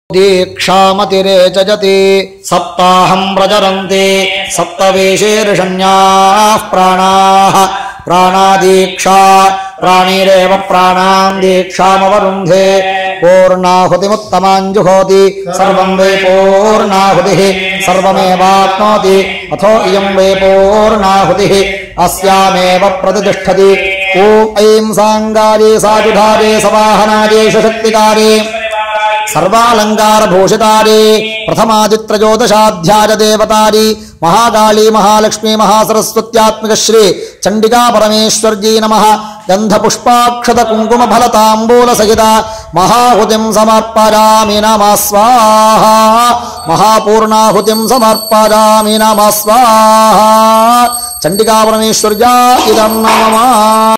दीक्षामतिरे चजति सप्ताहं प्रचरन्ति सप्तवेशेर्षण्याः प्राणाः प्राणादीक्षा प्राणीरेव प्राणां दीक्षामवरुन्धे पूर्णाहुतिमुत्तमाञ्जुहोति सर्वं वै पूर्णाहुतिः सर्वमेवाप्नोति अथो इयं वै पूर्णाहुतिः अस्यामेव प्रतिष्ठति ॐ ऐं साङ्गारे साजुधारे सवाहनारे शक्तिकारे सर्वालंकार भूषितारे प्रथमादित्रयोदशाध्याय देवतारी महाकाली महालक्ष्मी महासरस्वत्यात्मिक श्री चंडिका परमेश्वर्यै नमः। गंधपुष्पाक्षत कुंकुम फलतांबूल सहिता महाहुतिं समर्पयामि नमः स्वाहा। महापूर्णाहुतिं समर्पयामि नमः स्वाहा। चंडिका परमेश्वर्या इदं नमः।